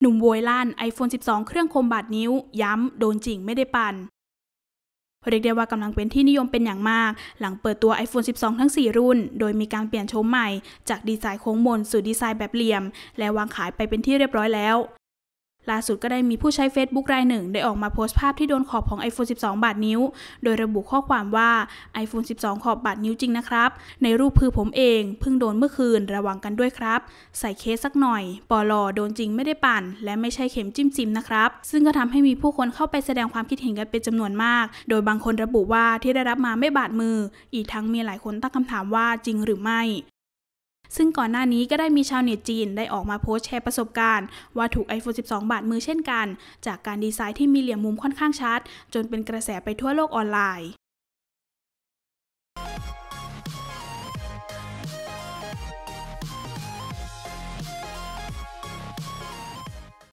หนุ่มโวยลั่น iPhone 12 เครื่องคมบาดนิ้วย้ำโดนจริงไม่ได้ปั่นเรียกได้ว่ากำลังเป็นที่นิยมเป็นอย่างมากหลังเปิดตัว iPhone 12 ทั้ง 4 รุ่นโดยมีการเปลี่ยนโฉมใหม่จากดีไซน์โค้งมนสู่ดีไซน์แบบเหลี่ยมและวางขายไปเป็นที่เรียบร้อยแล้วล่าสุดก็ได้มีผู้ใช้ Facebook รายหนึ่งได้ออกมาโพสต์ภาพที่โดนขอบของ iPhone 12 บาดนิ้วโดยระบุข้อความว่า iPhone 12 ขอบบาดนิ้วจริงนะครับในรูปคือผมเองเพิ่งโดนเมื่อคืนระวังกันด้วยครับใส่เคสสักหน่อยปลโดนจริงไม่ได้ปั่นและไม่ใช่เข็มจิ้มซิมนะครับซึ่งก็ทำให้มีผู้คนเข้าไปแสดงความคิดเห็นกันเป็นจำนวนมากโดยบางคนระบุว่าที่ได้รับมาไม่บาดมืออีกทั้งมีหลายคนตั้งคำถามว่าจริงหรือไม่ซึ่งก่อนหน้านี้ก็ได้มีชาวเน็ตจีนได้ออกมาโพสต์แชร์ประสบการณ์ว่าถูก iPhone 12 บาดมือเช่นกันจากการดีไซน์ที่มีเหลี่ยมมุมค่อนข้างชัดจนเป็นกระแสไปทั่วโลกออนไลน์